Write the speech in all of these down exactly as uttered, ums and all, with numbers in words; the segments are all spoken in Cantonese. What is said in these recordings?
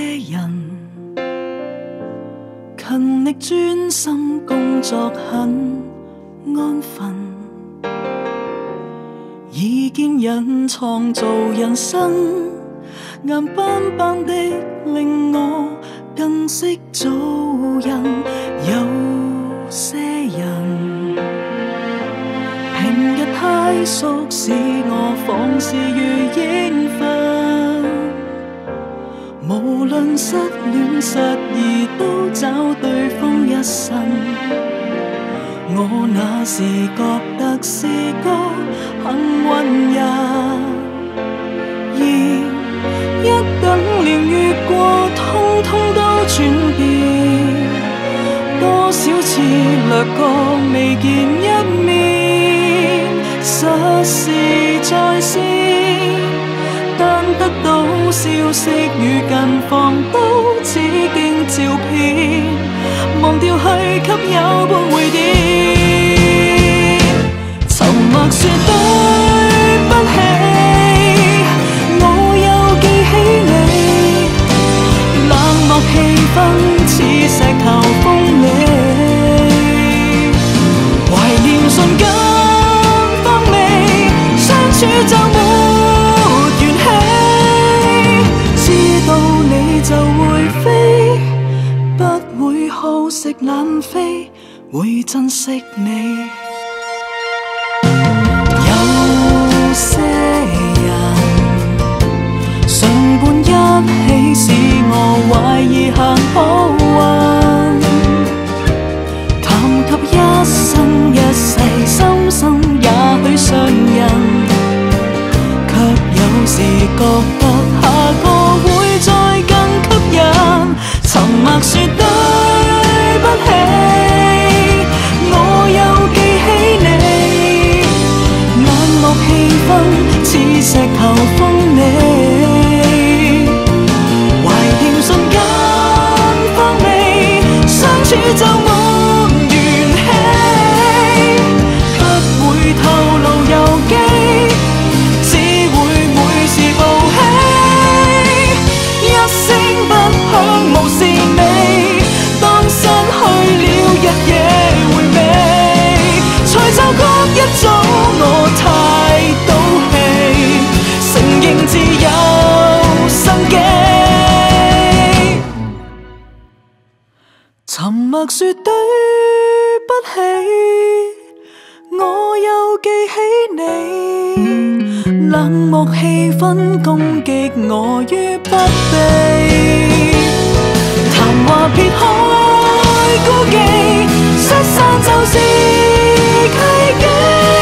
人勤力專心工作很安分，異見人創造人生，硬斑斑的令我更識做人。有些人平日太熟，使我仿似如煙燻，無論失戀失意都找對方一生。我那時覺得是個幸運人，而一等年月過，通通都轉變。多少次掠過未見一面，實是在先，但得到消息與近況都只經照片，忘掉去給有半回電。沉默說對不起，我又記起你，冷漠氣氛似石頭鋒利，懷念瞬間風味，相處就沒怨氣，知道你就會飛，不會好食懶飛，會珍惜你。有些人常伴一起，使我懷疑行好運，談及一生一世，深深也許相印，卻有時覺得下個會再更吸引。沉默說對不起，我又記起你，冷漠氣氛似石頭鋒利，懷念瞬間風味，相處就沒怨氣，不會透露遊記，只會每時報喜，一聲不響無視你，當失去了日夜回味，才察覺一早我太賭氣，承認自有生機。沉默說對不起，我又記起你，冷漠氣氛攻擊我於不備，談話撇開孤寂，失散就是契機，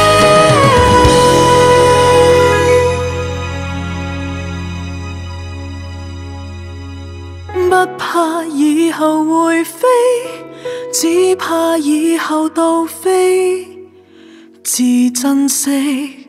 不怕以後會飛，只怕以後到飛，自珍惜。